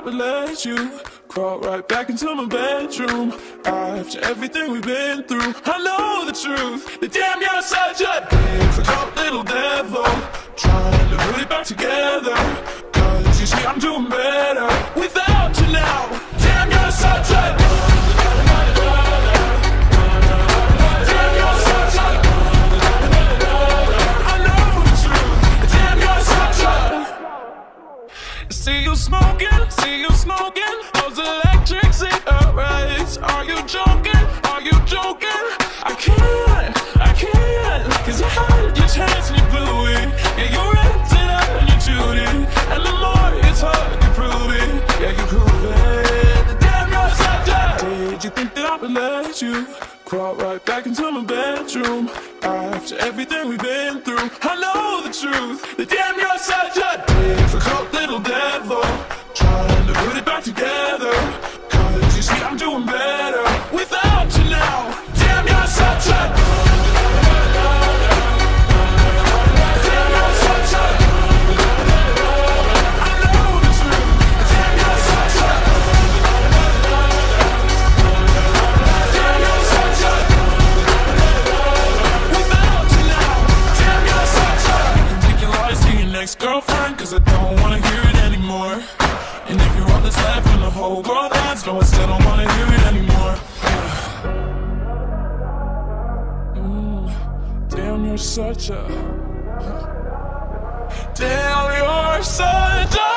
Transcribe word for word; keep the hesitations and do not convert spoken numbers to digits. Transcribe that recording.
would let you crawl right back into my bedroom after everything we've been through. I know the truth, that damn you're such a difficult little devil, trying to put it back together. Cause you see I'm doing better without you now. Damn you're such a damn you're such a I know the truth, damn you're such a see you smoking, see you smoking those electric cigarettes. Are you joking? Are you joking? I can't, I can't, cause you had your chance and you blew it. Yeah, you ripped it up and you chewed it, and the more it's hard you prove it. Yeah, you prove it. Damn, you're such a did you think that I would let you crawl right back into my bedroom after everything we've been through? I know the truth, that damn you're such a difficult little devil, trying to put it back together. Cause you see I'm doing better without you now. Damn you're such a damn you're such a I know the truth. Damn you're such a damn you're such a without you now. Damn you're such a you can take your lies to your next girlfriend, cause I don't wanna hear it anymore. And if you're all that's left when the whole world ends, no, I still don't wanna hear it anymore. mm, Damn, you're such a damn, you're such a